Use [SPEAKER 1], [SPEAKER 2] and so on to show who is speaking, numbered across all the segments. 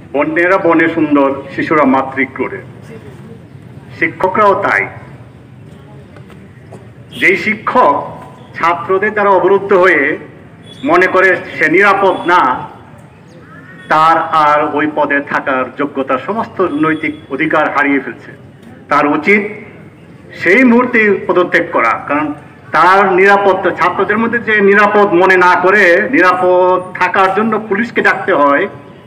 [SPEAKER 1] বন্যেরা বনে সুন্দর, শিশুরা মাতৃক্রোড়ে। শিক্ষকরাও তাই। যেই শিক্ষক ছাত্রদের দ্বারা অবরুদ্ধ হয়ে মনে করে সে নিরাপদ না, তার আর ওই পদে থাকার যোগ্যতা, সমস্ত নৈতিক অধিকার হারিয়ে ফেলছে। তার উচিত সেই মুহূর্তে পদত্যাগ করা, কারণ তার নিরাপত্তা, ছাত্রদের মধ্যে যে নিরাপদ মনে না করে নিরাপদ থাকার জন্য পুলিশকে ডাকতে হয়,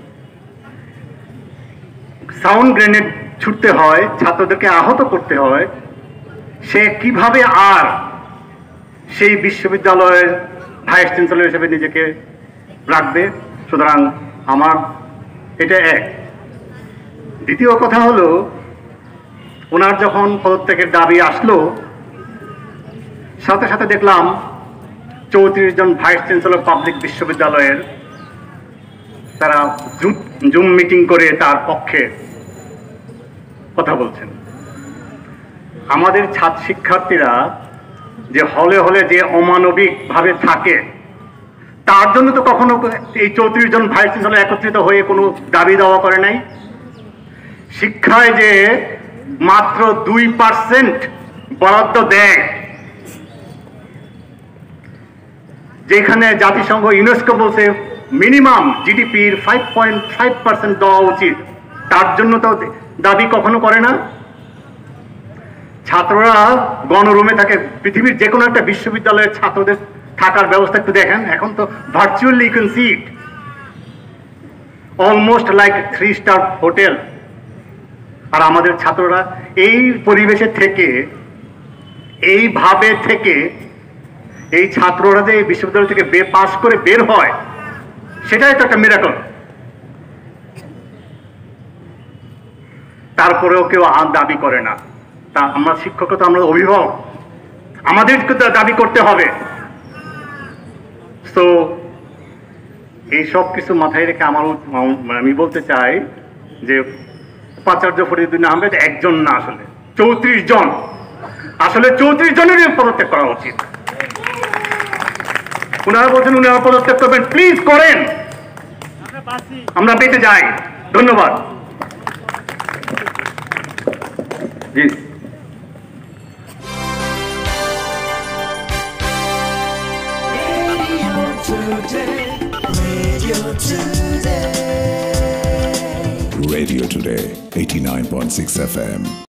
[SPEAKER 1] সাউন্ড গ্রেনেড ছুটতে হয়, ছাত্রদেরকে আহত করতে হয়, সে কিভাবে আর সেই বিশ্ববিদ্যালয়ের ভাইস চ্যান্সেলর হিসেবে নিজেকে রাখবে? সুতরাং আমার এটা এক। দ্বিতীয় কথা হলো, ওনার যখন পদত্যাগের দাবি আসলো, সাথে সাথে দেখলাম 34 জন ভাইস চ্যান্সেলর পাবলিক বিশ্ববিদ্যালয়ের তারা জুম মিটিং করে তার পক্ষে কথা বলছেন। আমাদের ছাত্র শিক্ষার্থীরা যে হলে হলে যে অমানবিক ভাবে থাকে, তার জন্য তো কখনো এই 34 জন ভাইস চ্যান্সেলর একত্রিত হয়ে কোনো দাবি দাওয়া করে নাই। শিক্ষায় যে মাত্র 2% বরাদ্দ দেয়, যেখানে জাতিসংঘ ইউনেস্কো বলছে মিনিমাম জিডিপির 5.5% দেওয়া উচিত, তার জন্য তো দাবি কখনো করে না। ছাত্ররা গণরুমে থাকে। পৃথিবীর যে কোনো একটা বিশ্ববিদ্যালয়ের ছাত্রদের থাকার ব্যবস্থা একটু দেখেন, এখন তো virtually you can see it, almost like 3 star hotel. আর আমাদের ছাত্ররা এই পরিবেশে থেকে, এইভাবে থেকে, এই ছাত্ররা যে এই বিশ্ববিদ্যালয় থেকে পাস করে বের হয়, সেটাই তো একটা মিরাকল। তারপরেও কেউ দাবি করে না। তা আমরা শিক্ষক, তো আমরা অভিভাবক, আমাদেরকে তো দাবি করতে হবে। তো এই সব কিছু মাথায় রেখে আমি বলতে চাই যে উপাচার্য ফরিদুদ্দীন আহমেদ একজন না, আসলে 34 জন, আসলে 34 জনেরই পদত্যাগ করা উচিত। ওনারা বলছেন উনারা পদত্যাগ করবেন, প্লিজ করেন, আমরা পেতে যাই। ধন্যবাদ। জি।
[SPEAKER 2] Radio Today, 89.6 FM.